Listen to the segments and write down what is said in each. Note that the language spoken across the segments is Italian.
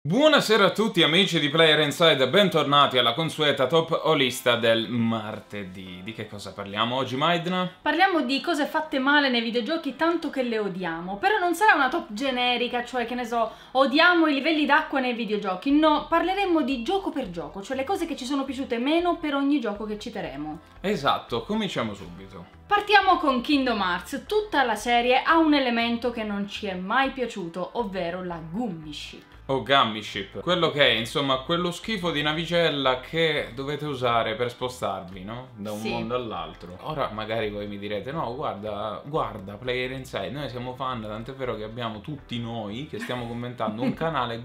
Buonasera a tutti amici di Player Inside, bentornati alla consueta top o lista del martedì. Di che cosa parliamo oggi, Maidna? Parliamo di cose fatte male nei videogiochi tanto che le odiamo, però non sarà una top generica, cioè che ne so, odiamo i livelli d'acqua nei videogiochi, no, parleremo di gioco per gioco, cioè le cose che ci sono piaciute meno per ogni gioco che citeremo. Esatto, cominciamo subito. Partiamo con Kingdom Hearts. Tutta la serie ha un elemento che non ci è mai piaciuto, ovvero la Gummy Ship. O Gummy Ship, quello che è, insomma, quello schifo di navicella che dovete usare per spostarvi, no? Da un mondo all'altro. Ora magari voi mi direte, no, guarda, Player Inside, noi siamo fan, tant'è vero che abbiamo tutti noi che stiamo commentando un canale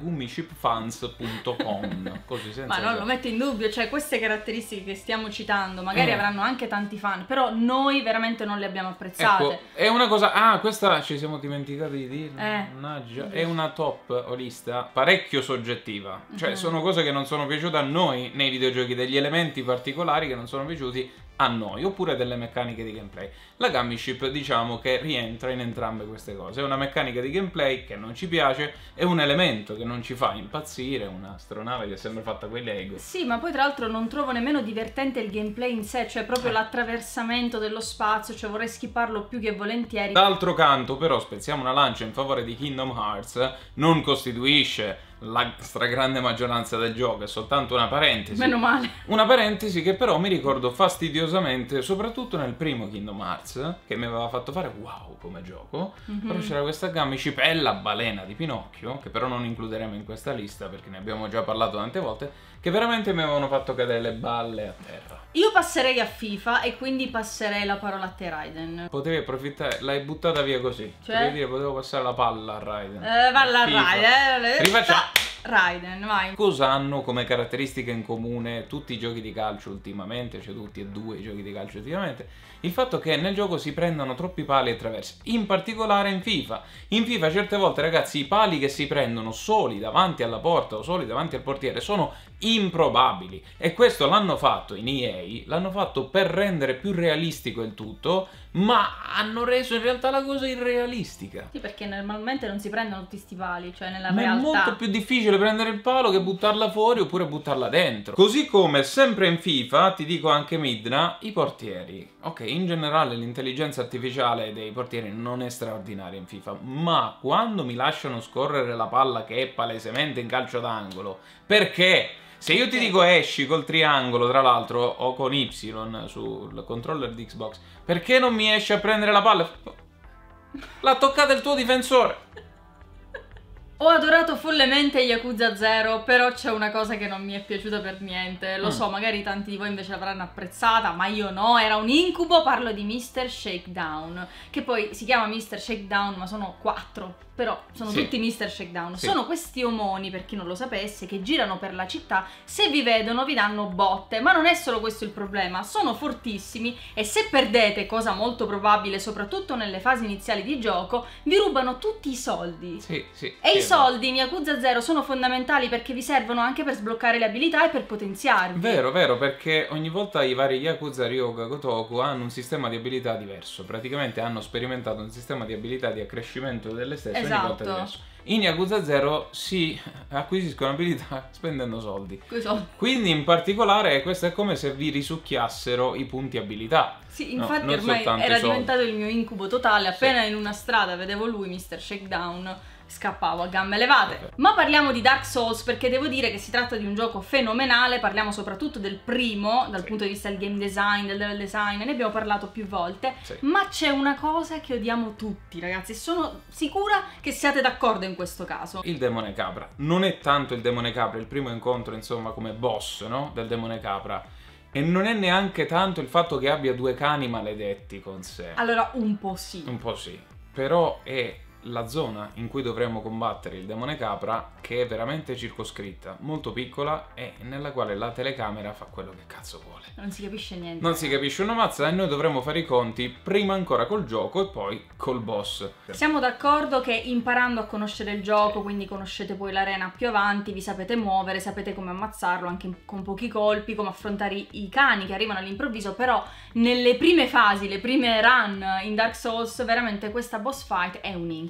gummyshipfans.com, così senza... Ma non lo metto in dubbio, cioè queste caratteristiche che stiamo citando magari avranno anche tanti fan, però noi veramente non le abbiamo apprezzate. Ecco, è una cosa, questa ci siamo dimenticati di dire, mannaggia, è una top o lista parecchio soggettiva, cioè sono cose che non sono piaciute a noi nei videogiochi, degli elementi particolari che non sono piaciuti a noi, oppure delle meccaniche di gameplay. La Gummy Ship diciamo che rientra in entrambe queste cose, è una meccanica di gameplay che non ci piace, è un elemento che non ci fa impazzire, un'astronave che sembra fatta con i Lego. Sì, ma poi tra l'altro non trovo nemmeno divertente il gameplay in sé, cioè proprio l'attraversamento dello spazio, cioè vorrei skipparlo più che volentieri. D'altro canto però spezziamo una lancia in favore di Kingdom Hearts, non costituisce la stragrande maggioranza del gioco, è soltanto una parentesi. Meno male. Una parentesi che però mi ricordo fastidiosamente, soprattutto nel primo Kingdom Hearts, che mi aveva fatto fare wow come gioco, però c'era questa Gummy Ship e la balena di Pinocchio, che però non includeremo in questa lista perché ne abbiamo già parlato tante volte, che veramente mi avevano fatto cadere le balle a terra. Io passerei a FIFA e quindi passerei la parola a te, Raiden. Potevi approfittare, l'hai buttata via così. Cioè? Potevi dire, potevo passare la palla a Raiden. Valla a Raiden. Rifacciamo. Raiden, vai. Cosa hanno come caratteristica in comune tutti i giochi di calcio ultimamente, cioè tutti e due i giochi di calcio ultimamente? Il fatto che nel gioco si prendono troppi pali e traverse, in particolare in FIFA. In FIFA certe volte, ragazzi, i pali che si prendono soli davanti alla porta o soli davanti al portiere sono improbabili. E questo l'hanno fatto in EA, l'hanno fatto per rendere più realistico il tutto, ma hanno reso in realtà la cosa irrealistica. Sì, perché normalmente non si prendono tutti sti pali, cioè nella Ma realtà. è molto più difficile prendere il palo che buttarla fuori oppure buttarla dentro. Così come sempre in FIFA, ti dico anche Midna, i portieri. Ok, in generale l'intelligenza artificiale dei portieri non è straordinaria in FIFA, ma quando mi lasciano scorrere la palla che è palesemente in calcio d'angolo, perché? Se io ti dico esci col triangolo, tra l'altro, o con Y sul controller di Xbox, perché non mi esci a prendere la palla? L'ha toccata il tuo difensore. Ho adorato follemente Yakuza 0, però c'è una cosa che non mi è piaciuta per niente. Lo so, magari tanti di voi invece l'avranno apprezzata, ma io no, era un incubo. Parlo di Mr. Shakedown, che poi si chiama Mr. Shakedown, ma sono 4. Però sono tutti Mr. Shakedown. Sono questi omoni, per chi non lo sapesse, che girano per la città, se vi vedono vi danno botte. Ma non è solo questo il problema, sono fortissimi e se perdete, cosa molto probabile soprattutto nelle fasi iniziali di gioco, vi rubano tutti i soldi. E i soldi in Yakuza 0 sono fondamentali perché vi servono anche per sbloccare le abilità e per potenziarvi. Vero, perché ogni volta i vari Yakuza, Ryoga, Gotoku hanno un sistema di abilità diverso. Praticamente hanno sperimentato un sistema di abilità di accrescimento delle stesse. Esatto. In Yakuza 0 si acquisiscono abilità spendendo soldi. Esatto. Quindi in particolare questo è come se vi risucchiassero i punti abilità. Sì, infatti ormai era diventato il mio incubo totale. Appena in una strada vedevo lui, Mr. Shakedown, scappavo a gambe levate. Ma parliamo di Dark Souls perché devo dire che si tratta di un gioco fenomenale. Parliamo soprattutto del primo dal punto di vista del game design, del level design, ne abbiamo parlato più volte. Ma c'è una cosa che odiamo tutti, ragazzi, sono sicura che siate d'accordo in questo caso. Il demone capra. Non è tanto il demone capra, il primo incontro insomma come boss, no? Del demone capra. E non è neanche tanto il fatto che abbia due cani maledetti con sé. Allora un po' sì. Un po' sì. Però è la zona in cui dovremmo combattere il demone capra, che è veramente circoscritta, molto piccola e nella quale la telecamera fa quello che cazzo vuole. Non si capisce niente. Non si capisce una mazza e noi dovremmo fare i conti prima ancora col gioco e poi col boss. Siamo d'accordo che imparando a conoscere il gioco, quindi conoscete poi l'arena più avanti, vi sapete muovere, sapete come ammazzarlo anche con pochi colpi, come affrontare i cani che arrivano all'improvviso, però nelle prime fasi, le prime run in Dark Souls, veramente questa boss fight è un incubo.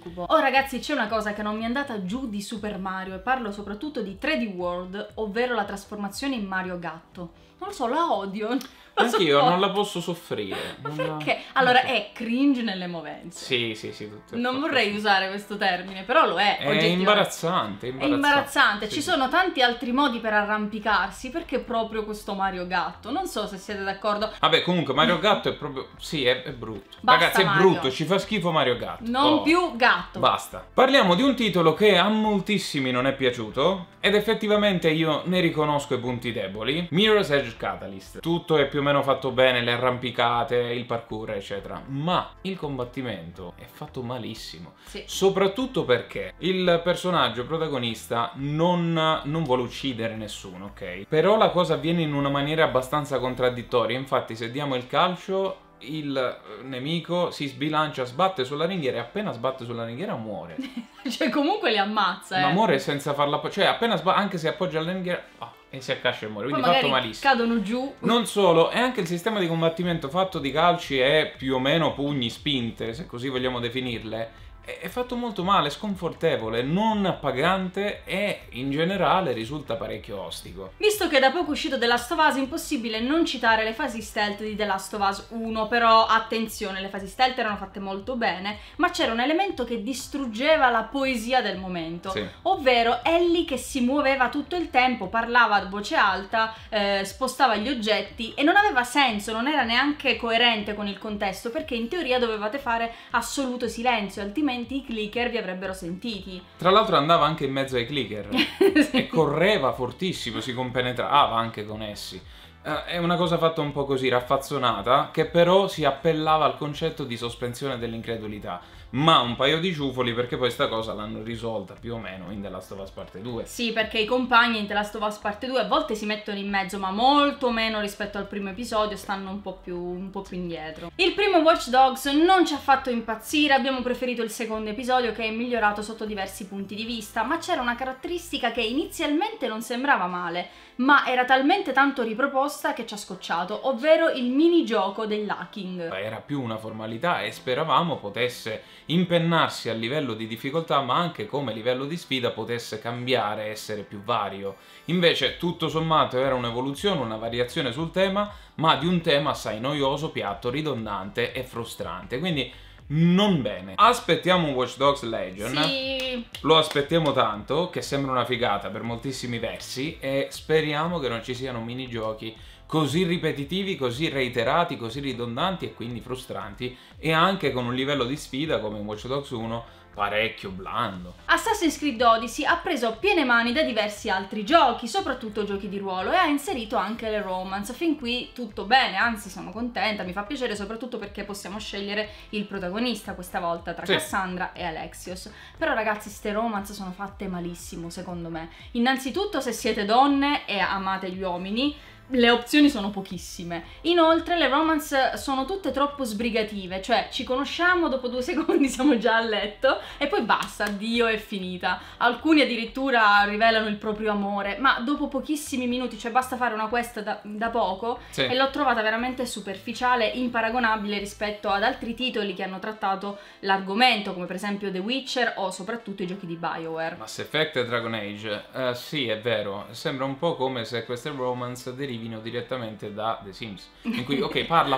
incubo. Oh ragazzi, c'è una cosa che non mi è andata giù di Super Mario e parlo soprattutto di 3D World, ovvero la trasformazione in Mario gatto. Non lo so, la odio. Anch'io non la posso soffrire. Ma perché? Allora, è cringe nelle movenze. Sì, tutto. Non vorrei usare questo termine, però lo è. È imbarazzante. È imbarazzante. Sì, Ci sono tanti altri modi per arrampicarsi, perché proprio questo Mario gatto? Non so se siete d'accordo. Vabbè, comunque Mario gatto è proprio... Sì, è brutto. Basta, ragazzi, è Mario. brutto, ci fa schifo Mario gatto. Non più gatto. Basta. Parliamo di un titolo che a moltissimi non è piaciuto ed effettivamente io ne riconosco i punti deboli. Mirror's Edge Catalyst. Tutto è più o meno fatto bene, le arrampicate, il parkour, eccetera. Ma il combattimento è fatto malissimo. Sì. Soprattutto perché il personaggio protagonista non vuole uccidere nessuno, ok? Però la cosa avviene in una maniera abbastanza contraddittoria. Infatti, se diamo il calcio, il nemico si sbilancia, sbatte sulla ringhiera e appena sbatte sulla ringhiera muore. Cioè comunque li ammazza, Ma muore senza farla... Cioè appena sbatte, anche se appoggia alla ringhiera... e si accascia e muore, quindi poi fatto malissimo. Cadono giù. Non solo, è anche il sistema di combattimento fatto di calci e più o meno pugni spinte, se così vogliamo definirle, è fatto molto male, sconfortevole, non appagante e in generale risulta parecchio ostico. Visto che da poco è uscito The Last of Us, è impossibile non citare le fasi stealth di The Last of Us 1, però attenzione, le fasi stealth erano fatte molto bene, ma c'era un elemento che distruggeva la poesia del momento, Sì. ovvero Ellie che si muoveva tutto il tempo, parlava a voce alta, spostava gli oggetti e non aveva senso, non era neanche coerente con il contesto, perché in teoria dovevate fare assoluto silenzio, altrimenti i clicker vi avrebbero sentiti. Tra l'altro andava anche in mezzo ai clicker Sì. e correva fortissimo, si compenetrava anche con essi. È una cosa fatta un po' così raffazzonata, che però si appellava al concetto di sospensione dell'incredulità. Ma un paio di ciufoli, perché poi sta cosa l'hanno risolta più o meno in The Last of Us Parte 2. Sì, perché i compagni in The Last of Us Parte 2 a volte si mettono in mezzo, ma molto meno rispetto al primo episodio, stanno un po' più indietro. Il primo Watch Dogs non ci ha fatto impazzire, abbiamo preferito il secondo episodio che è migliorato sotto diversi punti di vista, ma c'era una caratteristica che inizialmente non sembrava male, ma era talmente tanto riproposta che ci ha scocciato, ovvero il minigioco dell'hacking. Era più una formalità e speravamo potesse impennarsi a livello di difficoltà, ma anche come livello di sfida potesse cambiare, essere più vario. Invece tutto sommato era un'evoluzione, una variazione sul tema, ma di un tema assai noioso, piatto, ridondante e frustrante, quindi non bene. Aspettiamo un Watch Dogs Legion. Sì. Lo aspettiamo tanto, che sembra una figata per moltissimi versi, e speriamo che non ci siano minigiochi così ripetitivi, così reiterati, così ridondanti e quindi frustranti, e anche con un livello di sfida come in Watch Dogs 1 parecchio blando. Assassin's Creed Odyssey ha preso piene mani da diversi altri giochi, soprattutto giochi di ruolo, e ha inserito anche le romance. Fin qui tutto bene, anzi sono contenta, mi fa piacere soprattutto perché possiamo scegliere il protagonista questa volta tra Sì. Cassandra e Alexios. Però ragazzi, ste romance sono fatte malissimo secondo me. Innanzitutto, se siete donne e amate gli uomini, le opzioni sono pochissime. Inoltre le romance sono tutte troppo sbrigative, cioè ci conosciamo, dopo 2 secondi siamo già a letto e poi basta, addio, è finita. Alcuni addirittura rivelano il proprio amore, ma dopo pochissimi minuti, cioè basta fare una quest da poco, Sì. e l'ho trovata veramente superficiale, imparagonabile rispetto ad altri titoli che hanno trattato l'argomento, come per esempio The Witcher o soprattutto i giochi di BioWare. Mass Effect e Dragon Age, sì, è vero, sembra un po' come se queste romance derivino direttamente da The Sims, in cui ok, parla,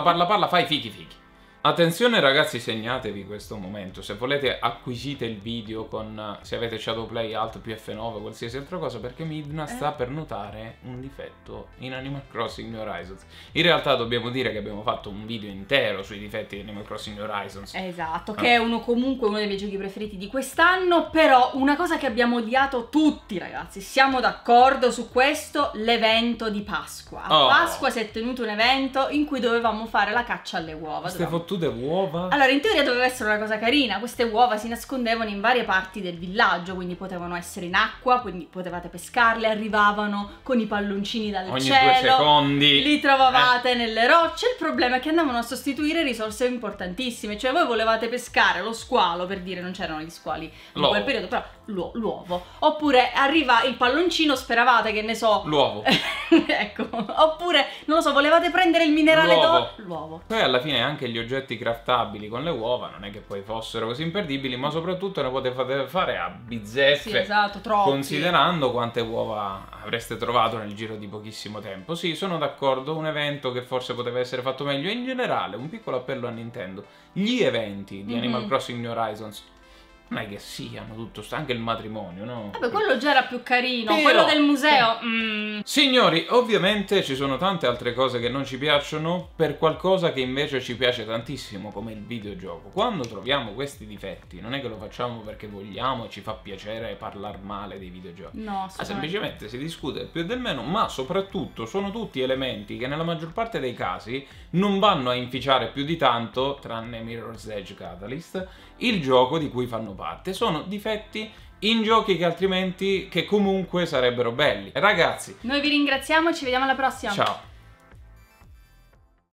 fai fichi. Attenzione ragazzi, segnatevi questo momento, se volete acquisite il video con, se avete Shadowplay, Alt più F9, qualsiasi altra cosa, perché Midna sta per notare un difetto in Animal Crossing New Horizons. In realtà dobbiamo dire che abbiamo fatto un video intero sui difetti di Animal Crossing New Horizons. Esatto, che è comunque uno dei miei giochi preferiti di quest'anno, però una cosa che abbiamo odiato tutti ragazzi, siamo d'accordo su questo, l'evento di Pasqua. A Oh. Pasqua si è tenuto un evento in cui dovevamo fare la caccia alle uova. Queste fottute uova. Allora, in teoria doveva essere una cosa carina, queste uova si nascondevano in varie parti del villaggio, quindi potevano essere in acqua, quindi potevate pescarle, arrivavano con i palloncini dal Ogni cielo, 2 secondi. li trovavate nelle rocce. Il problema è che andavano a sostituire risorse importantissime, cioè voi volevate pescare lo squalo, per dire, non c'erano gli squali in quel periodo, però l'uovo, oppure arriva il palloncino, speravate che ne so, L'uovo. ecco, oppure non lo so, volevate prendere il minerale L'uovo. l'uovo. Poi alla fine anche gli oggetti oggetti craftabili con le uova non è che poi fossero così imperdibili, ma soprattutto ne potete fare a bizzeffe, Sì, esatto, troppi. considerando quante uova avreste trovato nel giro di pochissimo tempo. Sì, sono d'accordo, un evento che forse poteva essere fatto meglio. E in generale, un piccolo appello a Nintendo: gli eventi di Animal Crossing New Horizons non è che siano tutto, anche il matrimonio, no? Vabbè, quello già era più carino, Però- quello del museo. Signori, ovviamente ci sono tante altre cose che non ci piacciono per qualcosa che invece ci piace tantissimo, come il videogioco. Quando troviamo questi difetti, non è che lo facciamo perché vogliamo e ci fa piacere parlare male dei videogiochi. No, Ma assolutamente. semplicemente si discute del più e del meno, ma soprattutto sono tutti elementi che nella maggior parte dei casi non vanno a inficiare più di tanto, tranne Mirror's Edge Catalyst, il gioco di cui fanno parte. Sono difetti in giochi che comunque sarebbero belli. Ragazzi, Noi vi ringraziamo e ci vediamo alla prossima. ciao!